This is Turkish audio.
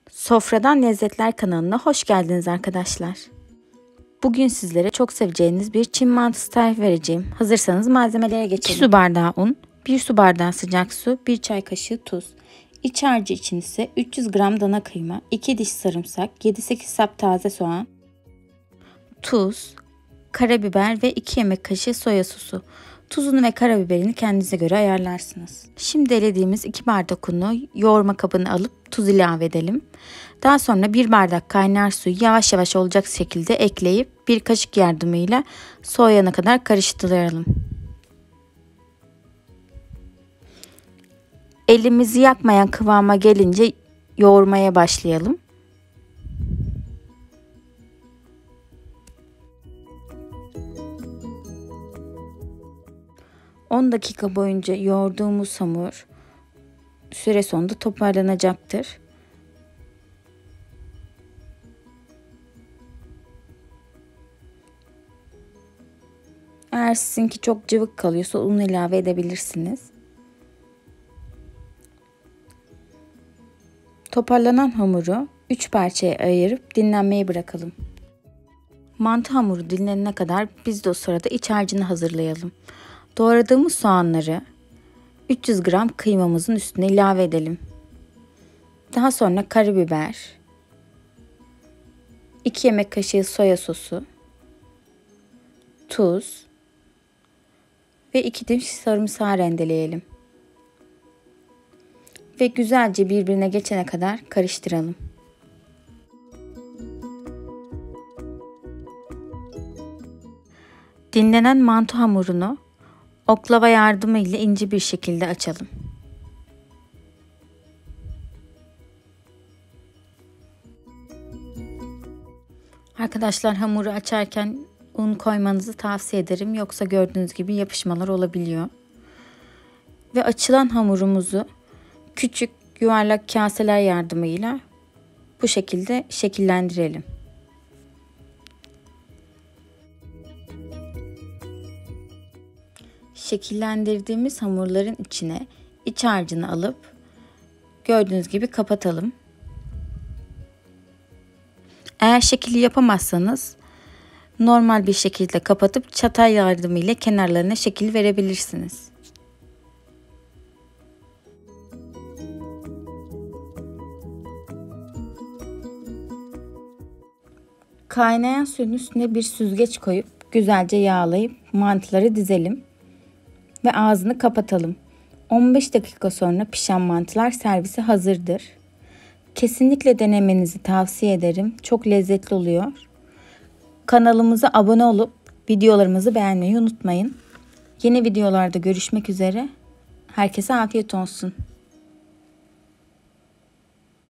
Sofradan Lezzetler kanalına hoş geldiniz arkadaşlar. Bugün sizlere çok seveceğiniz bir Çin mantısı tarifi vereceğim. Hazırsanız malzemelere geçelim. 2 su bardağı un, 1 su bardağı sıcak su, 1 çay kaşığı tuz. İç harcı için ise 300 gram dana kıyma, 2 diş sarımsak, 7-8 sap taze soğan, tuz, karabiber ve 2 yemek kaşığı soya sosu. Tuzunu ve karabiberini kendinize göre ayarlarsınız. Şimdi elediğimiz 2 bardak unu yoğurma kabına alıp tuz ilave edelim. Daha sonra 1 bardak kaynar suyu yavaş yavaş olacak şekilde ekleyip bir kaşık yardımıyla soğuyana kadar karıştıralım. Elimizi yakmayan kıvama gelince yoğurmaya başlayalım. ...10 dakika boyunca yoğurduğumuz hamur süre sonunda toparlanacaktır. Eğer sizinki çok cıvık kalıyorsa un ilave edebilirsiniz. Toparlanan hamuru 3 parçaya ayırıp dinlenmeye bırakalım. Mantı hamuru dinlenene kadar biz de o sırada iç harcını hazırlayalım. Doğradığımız soğanları 300 gram kıymamızın üstüne ilave edelim. Daha sonra karabiber, 2 yemek kaşığı soya sosu, tuz ve 2 diş sarımsağı rendeleyelim. Ve güzelce birbirine geçene kadar karıştıralım. Dinlenen mantı hamurunu oklava yardımıyla ince bir şekilde açalım. Arkadaşlar, hamuru açarken un koymanızı tavsiye ederim. Yoksa gördüğünüz gibi yapışmalar olabiliyor. Ve açılan hamurumuzu küçük yuvarlak kaseler yardımıyla bu şekilde şekillendirelim. Şekillendirdiğimiz hamurların içine iç harcını alıp gördüğünüz gibi kapatalım. Eğer şekil yapamazsanız normal bir şekilde kapatıp çatal yardımıyla kenarlarına şekil verebilirsiniz. Kaynayan suyun üstüne bir süzgeç koyup güzelce yağlayıp mantıları dizelim ve ağzını kapatalım. 15 dakika sonra pişen mantılar servise hazırdır. Kesinlikle denemenizi tavsiye ederim. Çok lezzetli oluyor. Kanalımıza abone olup videolarımızı beğenmeyi unutmayın. Yeni videolarda görüşmek üzere. Herkese afiyet olsun.